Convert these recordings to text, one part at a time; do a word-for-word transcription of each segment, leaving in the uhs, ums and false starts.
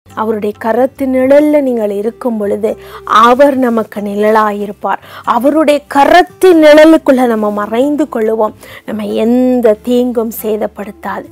அவருடைய கரத்தின் நிழல்ல நீங்கள் இருக்கும் பொழுது அவர் நமக்கு நிழலாயிருப்பார். அவருடைய கரத்தின் நிழலுக்குள்ள நம்ம மறைந்து கொள்ளுவோம். நம்ம எந்த தீங்கும் சேதப்படுத்தாது.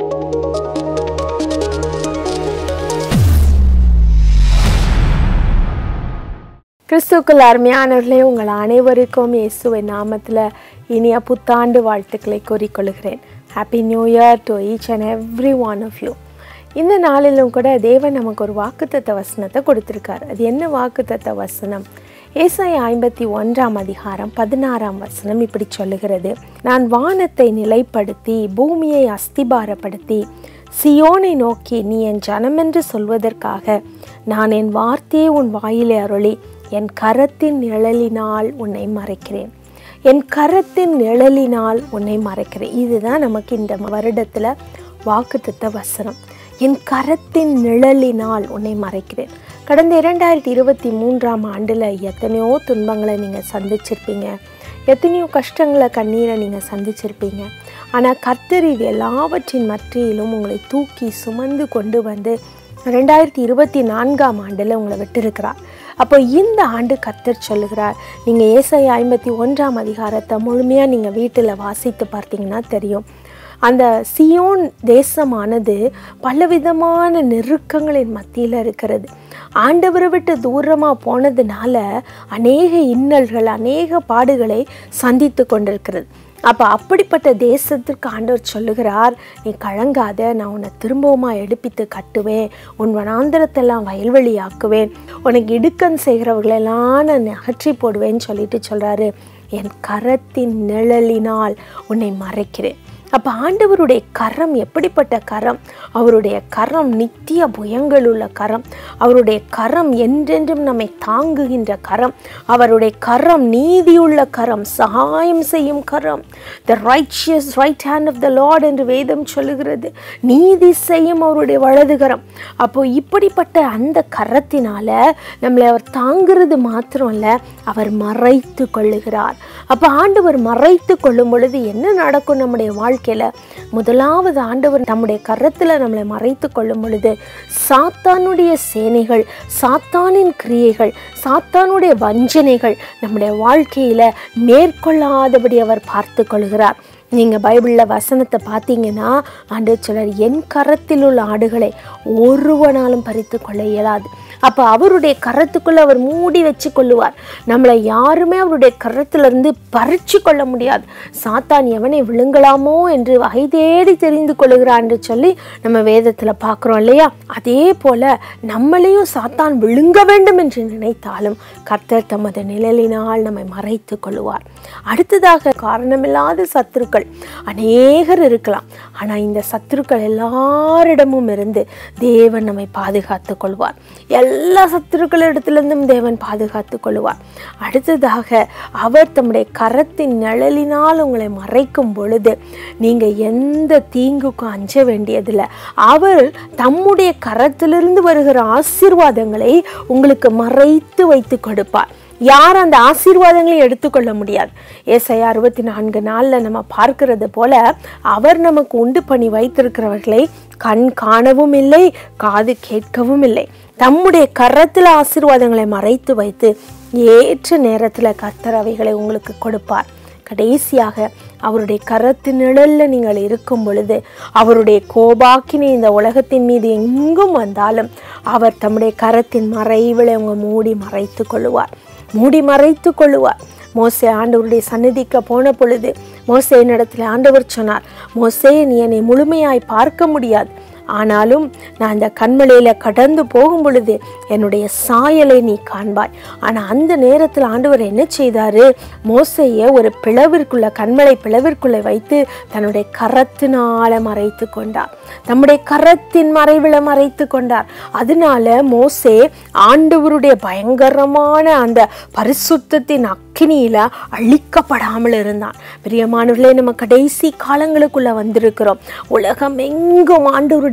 கிறிஸ்துவுக்குள் அருமையானவர்களே, உங்கள் அனைவருக்கும் இயேசுவின் நாமத்தில் இனிய புத்தாண்டு வாழ்த்துக்களை கூறிக்கொள்கிறேன். Happy new year to each and every one of you. இந்த நாளிலும் கூட தேவன் நமக்கு ஒரு வாக்குத்தத்த வசனத்தை கொடுத்துருக்கார். அது என்ன வாக்குத்தத்த வசனம்? ஏசாயா ஐம்பத்தி ஒன்றாம் அதிகாரம் பதினாறாம் வசனம் இப்படி சொல்லுகிறது: நான் வானத்தை நிலைப்படுத்தி பூமியை அஸ்திபாரப்படுத்தி சியோனை நோக்கி நீ என் ஜனமென்று சொல்வதற்காக நான் என் வார்த்தையை உன் வாயிலே அருளி என் கரத்தின் நிழலினால் உன்னை மறைக்கிறேன். என் கரத்தின் நிழலினால் உன்னை மறைக்கிறேன். இதுதான் நமக்கு இந்த வருடத்தில் வாக்குத்தத்த வசனம். என் கரத்தின் நிழலினால் உன்னை மறைக்கிறேன். கடந்த இரண்டாயிரத்தி இருபத்தி மூன்றாம் ஆண்டில் எத்தனையோ துன்பங்களை நீங்கள் சந்திச்சிருப்பீங்க, எத்தனையோ கஷ்டங்களை கண்ணீரை நீங்கள் சந்திச்சிருப்பீங்க. ஆனால் கர்த்தர் இது எல்லாவற்றின் மத்தியிலும் உங்களை தூக்கி சுமந்து கொண்டு வந்து ரெண்டாயிரத்தி இருபத்தி நான்காம் ஆண்டில் உங்களை விட்டிருக்கிறார். அப்போ இந்த ஆண்டு கர்த்தர் சொல்லுகிறார், நீங்கள் ஏசாயா ஐம்பத்தி ஒன்றாம் அதிகாரத்தை முழுமையாக நீங்கள் வீட்டில் வாசித்து பார்த்தீங்கன்னா தெரியும். அந்த சியோன் தேசமானது பலவிதமான நெருக்கங்களின் மத்தியில் இருக்கிறது. ஆண்டவரை விட்டு தூரமாக போனதுனால அநேக இன்னல்கள், அநேக பாடுகளை சந்தித்து கொண்டிருக்கிறது. அப்போ அப்படிப்பட்ட தேசத்திற்கு ஆண்டவர் சொல்லுகிறார், நீ கலங்காத, நான் உன்னை திரும்பவுமா எடுப்பித்து கட்டுவேன், உன் வனாந்தரத்தெல்லாம் வயல்வெளி ஆக்குவேன், உனக்கு இடுக்கன் செய்கிறவர்களெல்லாம் நான் அகற்றி போடுவேன்னு சொல்லிட்டு சொல்கிறாரு. என் கரத்தின் நிழலினால் உன்னை மறைக்கிறேன். அப்போ ஆண்டவருடைய கரம் எப்படிப்பட்ட கரம்? அவருடைய கரம் நித்திய புயங்கள் உள்ள கரம். அவருடைய கரம் என்றென்றும் நம்மை தாங்குகின்ற கரம். அவருடைய கரம் நீதியுள்ள கரம், சகாயம் செய்யும் கரம். The righteous right hand of the lord என்று வேதம் சொல்லுகிறது. நீதி செய்யும் அவருடைய வலது கரம். அப்போ இப்படிப்பட்ட அந்த கரத்தினால நம்மளை அவர் தாங்கிறது மாத்திரம் இல்லை, அவர் மறைத்து கொள்ளுகிறார். அப்போ ஆண்டவர் மறைத்து கொள்ளும் பொழுது என்ன நடக்கும் நம்முடைய வாழ்க்கை? முதலாவது, ஆண்டவர் நம்முடைய கரத்துல நம்மளை மறைத்து கொள்ளும் பொழுது சாத்தானுடைய சேனைகள், சாத்தானின் கிரியைகள், சாத்தானுடைய வஞ்சனைகள் நம்முடைய வாழ்க்கையில மேற்கொள்ளாதபடி அவர் பார்த்து கொள்கிறார். நீங்க பைபிள்ல வசனத்தை பார்த்தீங்கன்னா ஆண்டவர் சொல்றார், என் கரத்தில் உள்ள ஆடுகளை ஒருவனாலும் பறித்து கொள்ள இயலாது. அப்போ அவருடைய கரத்துக்குள்ள அவர் மூடி வச்சு கொள்ளுவார். நம்மளை யாருமே அவருடைய கரத்திலிருந்து பறிச்சு கொள்ள முடியாது. சாத்தான் எவனை விழுங்கலாமோ என்று வகை தேடி தெரிந்து கொள்ளுகிறான் என்று சொல்லி நம்ம வேதத்தில் பார்க்குறோம் இல்லையா? அதே போல நம்மளையும் சாத்தான் விழுங்க வேண்டும் என்று நினைத்தாலும் கர்த்தர் தமது நிழலினால் நம்மை மறைத்து கொள்ளுவார். அடுத்ததாக, காரணமில்லாத சத்துருக்கள் அநேகர் இருக்கலாம். ஆனால் இந்த சத்துருக்கள் எல்லாரிடமும் இருந்து தேவன் நம்மை பாதுகாத்து கொள்வார். எல்லா சத்துருக்களிடத்திலிருந்தும் தேவன் பாதுகாத்து கொள்வார். அடுத்ததாக, அவர் தம்முடைய கரத்தின் நிழலினால் உங்களை மறைக்கும் பொழுது நீங்க எந்த தீங்குக்கும் அஞ்ச வேண்டியதில்லை. அவர் தம்முடைய கரத்திலிருந்து வருகிற ஆசீர்வாதங்களை உங்களுக்கு மறைத்து வைத்து கொடுப்பார். யார் அந்த ஆசீர்வாதங்களை எடுத்துக்கொள்ள முடியாது. ஏசாயா அறுபத்தி நான்கு நாளில் நம்ம பார்க்கிறது போல அவர் நமக்கு உண்டு பண்ணி வைத்திருக்கிறவர்களை கண் காணவும் இல்லை, காது கேட்கவும் இல்லை. தம்முடைய கரத்தில் ஆசீர்வாதங்களை மறைத்து வைத்து ஏற்ற நேரத்தில் கர்த்தர் அவைகளை உங்களுக்கு கொடுப்பார். கடைசியாக, அவருடைய கரத்தின் நிழல்ல நீங்கள் இருக்கும் பொழுது அவருடைய கோபாக்கினை இந்த உலகத்தின் மீது எங்கும் வந்தாலும் அவர் தம்முடைய கரத்தின் மறைவிலை உங்க மூடி மறைத்து கொள்ளுவார், மூடி மறைத்து கொள்ளுவார். மோசே ஆண்டவருடைய சந்நிதிக்கு போன பொழுது மோசேயின் இடத்துல ஆண்டவர் சொன்னார், மோசே, நீ என்னை முழுமையாய் பார்க்க முடியாது, ஆனாலும் நான் அந்த கண்மலையில கடந்து போகும் பொழுது என்னுடைய சாயலை நீ காண்பாய். ஆனா அந்த நேரத்தில் ஆண்டவர் என்ன செய்தாரு? மோசையை ஒரு பிளவிற்குள்ள, கண்மலை பிளவிற்குள்ள வைத்து தன்னுடைய கரத்தினால மறைத்து கொண்டார். தம்முடைய கரத்தின் மறைவில மறைத்து கொண்டார். அதனால மோசே ஆண்டவருடைய பயங்கரமான அந்த பரிசுத்தத்தின் அக்கினியில அழிக்கப்படாமல் இருந்தான். பிரியமானவர்களே, நம்ம கடைசி காலங்களுக்குள்ள வந்திருக்கிறோம். உலகம் எங்கும் ஆண்டவருடைய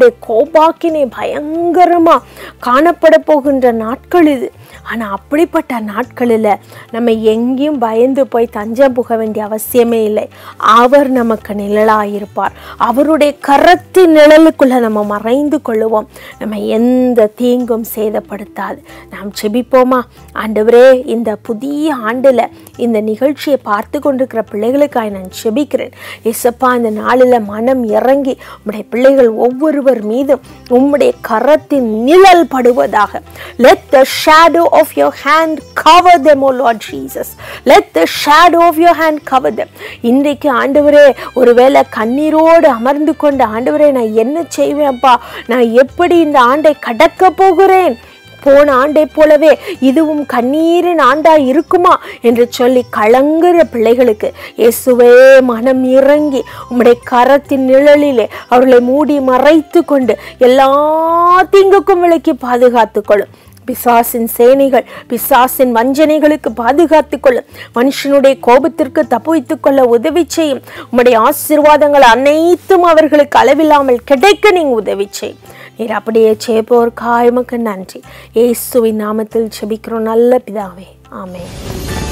தேவனுடைய கோபாக்கினை பயங்கரமாக காணப்பட போகின்ற நாட்கள் இது. ஆனால் அப்படிப்பட்ட நாட்களில் நம்ம எங்கேயும் பயந்து போய் தஞ்சம் புக வேண்டிய அவசியமே இல்லை. அவர் நமக்கு நிழலாயிருப்பார். அவருடைய கரத்தின் நிழலுக்குள்ளே நம்ம மறைந்து கொள்ளுவோம். நம்ம எந்த தீங்கும் சேதப்படுத்தாது. நாம் செபிப்போமா? ஆண்டவரே, இந்த புதிய ஆண்டில் இந்த நிகழ்ச்சியை பார்த்து கொண்டிருக்கிற பிள்ளைகளுக்காக நான் செபிக்கிறேன். இயேசப்பா, இந்த நாளில் மனம் இறங்கி உம்முடைய பிள்ளைகள் ஒவ்வொருவர் மீதும் உம்முடைய கரத்தின் நிழல் படுவதாக. Let the shadow of your hand cover them, O Lord Jesus. Let the shadow of your hand cover them. இன்றைக்கு ஆண்டவரே, ஒருவேளை கண்ணீரோடு அமர்ந்து கொண்ட ஆண்டவரே, நான் என்ன செய்வேன்ப்பா, நான் எப்படி இந்த ஆண்டை கடக்க போகிறேன், போன ஆண்டை போலவே இதுவும் கண்ணீரின் ஆண்டா இருக்குமா என்று சொல்லி கலங்குற பிள்ளைகளுக்கு இயேசுவே மனம் இறங்கி உம்முடைய கரத்தின் நிழலிலே அவர்களை மூடி மறைத்து கொண்டு எல்லா தீங்குக்கும் விலக்கி பாதுகாத்துக் கொள்ளும். பிசாசின் சேனைகள், பிசாசின் வஞ்சனைகளுக்கு பாதுகாத்துக் கொள்ளும். மனுஷனுடைய கோபத்திற்கு தப்புவித்துக் கொள்ள உதவி செய்யும். உம்முடைய ஆசீர்வாதங்கள் அனைத்தும் அவர்களுக்கு அளவில்லாமல் கிடைக்க நீங்க உதவி செய்யும். நீர் அப்படியே செய்போர் காயமுக்கு நன்றி. இயேசுவின் நாமத்தில் ஜெபிக்கிறோம் நல்ல பிதாவே, ஆமென்.